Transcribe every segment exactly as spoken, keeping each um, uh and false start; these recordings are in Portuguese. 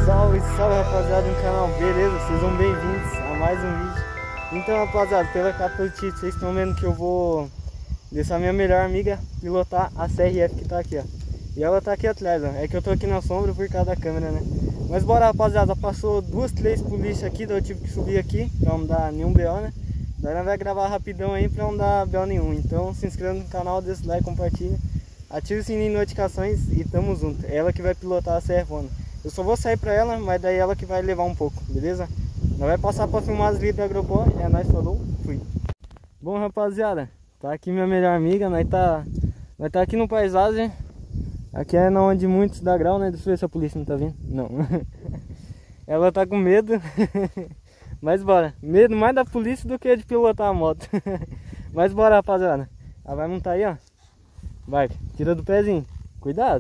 Salve, salve rapaziada do canal, beleza? Sejam bem-vindos a mais um vídeo. Então rapaziada, pela capa do título, vocês estão vendo que eu vou deixar minha melhor amiga pilotar a C R F que tá aqui, ó. E ela tá aqui atrás, ó. É que eu tô aqui na sombra por causa da câmera, né? Mas bora rapaziada, passou duas, três polícias aqui, daí eu tive que subir aqui pra não dar nenhum B O, né? Daí nós vai gravar rapidão aí pra não dar B O nenhum. Então se inscreva no canal, deixa o like, compartilha, ativa o sininho de notificações e tamo junto. É ela que vai pilotar a C R F. Eu só vou sair pra ela, mas daí ela que vai levar um pouco, beleza? Nós vai passar pra filmar as lidas da Agropó, é nóis, falou, fui. Bom rapaziada, tá aqui minha melhor amiga, nós tá, nós tá aqui no paisagem. Aqui é onde muitos dá grau, né? Deixa eu ver se a polícia não tá vindo. Não. Ela tá com medo. Mas bora. Medo mais da polícia do que de pilotar a moto. Mas bora rapaziada. Ela vai montar aí, ó. Vai, tira do pezinho. Cuidado.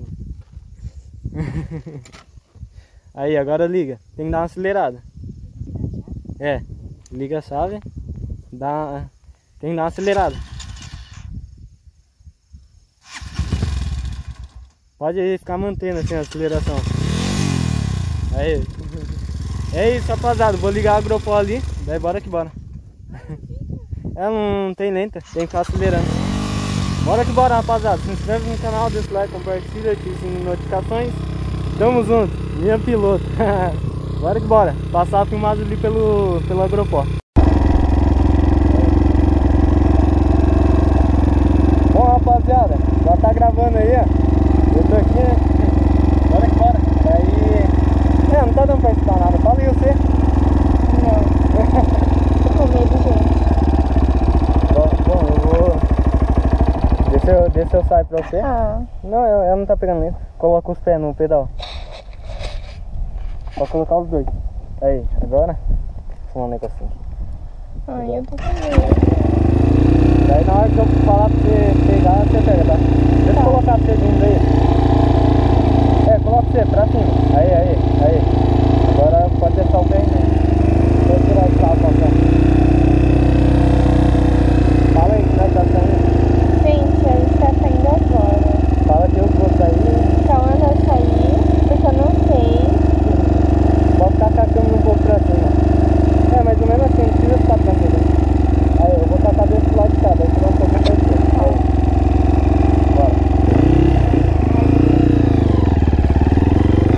Aí, agora liga. Tem que dar uma acelerada. É. Liga a chave. Dá... Tem que dar uma acelerada. Pode aí ficar mantendo assim a aceleração. Aí. É isso rapaziada. Vou ligar a Agropó ali. Daí bora que bora. Ela não tem lenta. Tem que ficar acelerando. Bora que bora rapaziada. Se inscreve no canal, deixa o like, compartilha, ativa o sininho de notificações. Tamo junto, minha piloto. Bora que bora, passar a filmagem ali pelo, pelo Agropó. Bom rapaziada, já tá gravando aí, ó. Eu tô aqui, né? Bora que bora. Aí... É, não tá dando pra escutar nada, fala aí você. Não. Tô com medo, gente. Bom, bom, eu vou... Deixa eu, deixa eu sair pra você. Ah. Não, ela não tá pegando nem. Coloca os pés no pedal. Pode colocar os dois. Aí, agora vou um negocinho. Ai, eu tô com medo. Daí na hora que eu falar pra você pegar, você pega, tá? Deixa eu colocar você vindo aí. É, coloca você pra cima. Aí, aí, aí. Agora pode deixar o pé aí. Vou tirar esse carro pra cá. Fala aí que nós tá saindo. Gente, a gente tá saindo agora. Fala que eu vou sair. Calma, eu sair, porque eu não sei. Pode ficar com a câmera um pouco pra cima. É, mas do mesmo assim, não precisa ficar tranquilo. Aí, eu vou tacar desse lado de cá, daí você vai um pouco pra esquerda. Aí. Bora.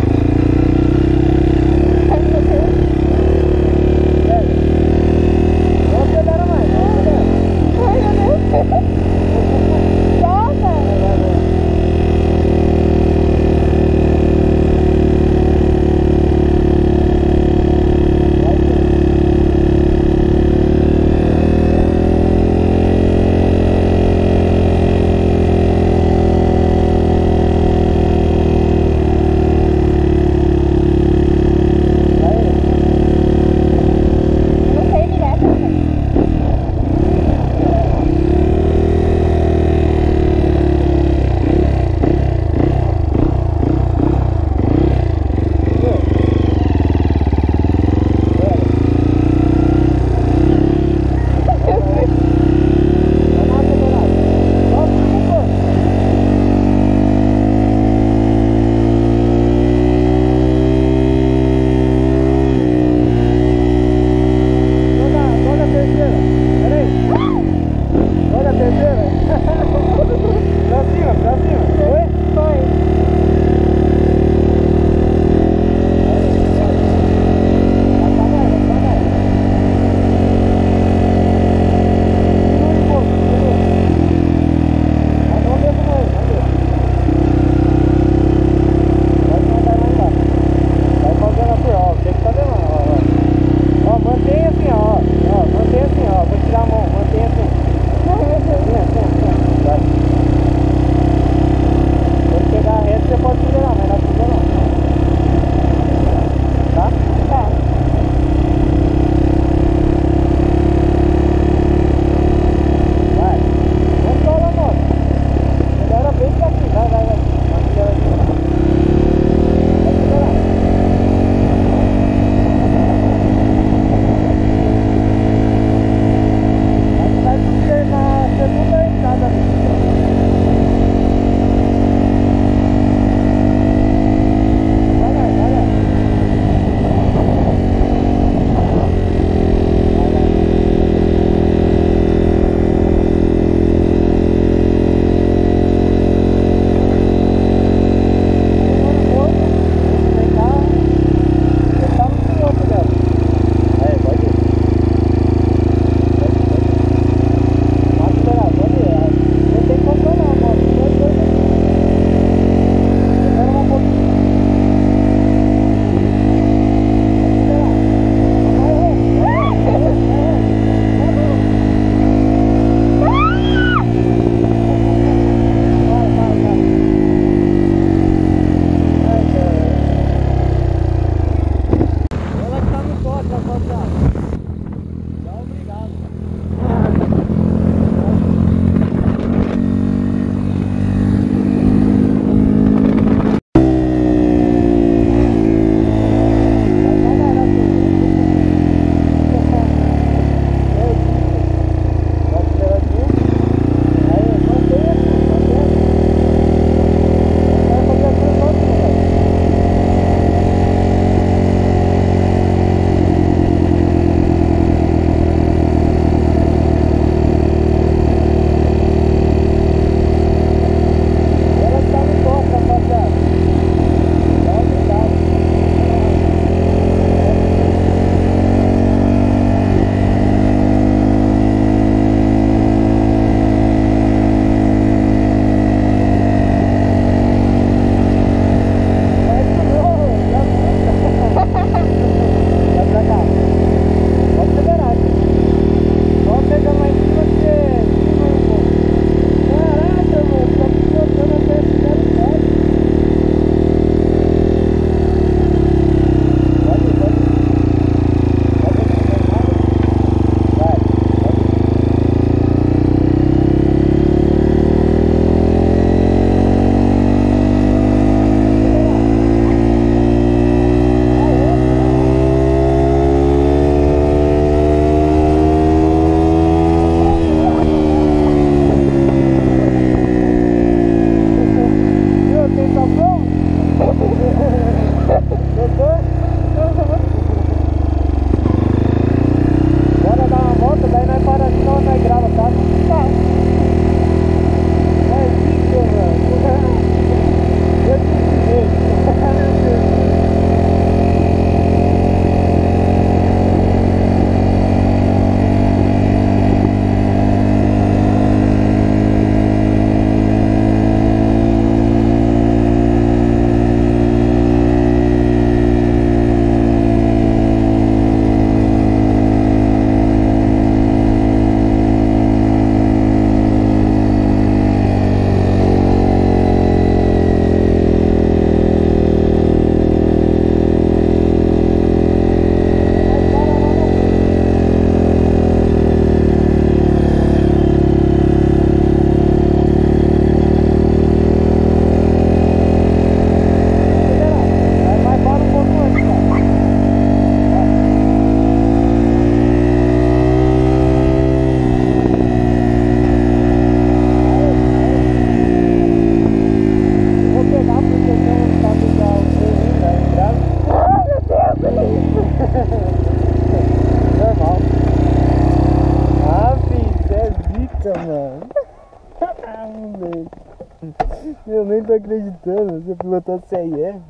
Você pilotou C R F?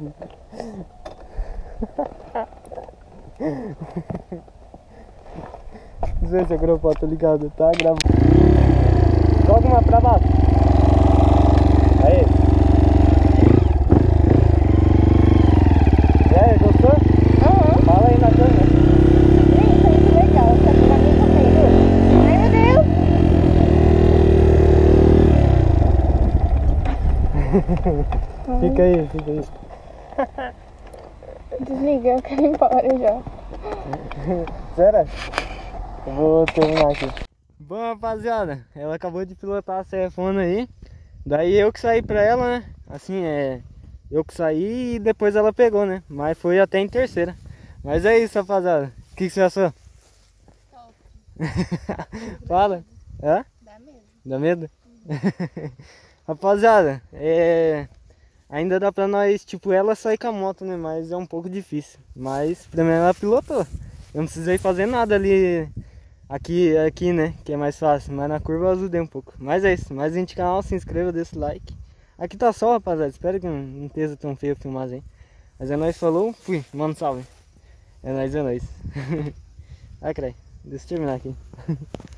Não sei se a GoPro tá ligado, tá gravando. Joga uma pra baixo. Aí. E aí, gostou? Aham. Fala aí na câmera. Isso é muito legal. Só que pra mim também. Ai, meu Deus. Fica aí, fica aí. Desliga, eu quero ir embora já. Sério? Eu vou terminar aqui. Bom, rapaziada, ela acabou de pilotar a Cefona aí. Daí eu que saí pra ela, né? Assim, é... Eu que saí e depois ela pegou, né? Mas foi até em terceira. Mas é isso, rapaziada. O que, que você achou? Top. Fala. Hã? Dá medo. Dá medo? Rapaziada, é... ainda dá pra nós, tipo, ela sair com a moto, né? Mas é um pouco difícil. Mas pra mim ela pilotou. Eu não precisei fazer nada ali, aqui, aqui, né? Que é mais fácil. Mas na curva eu ajudei um pouco. Mas é isso. Mais gente no canal, se inscreva, deixa o like. Aqui tá sol, rapaziada. Espero que não, não esteja tão feio a filmagem, hein? Mas é nóis, falou. Fui, mano, salve. É nóis, é nóis. Ai, creio. Deixa eu terminar aqui.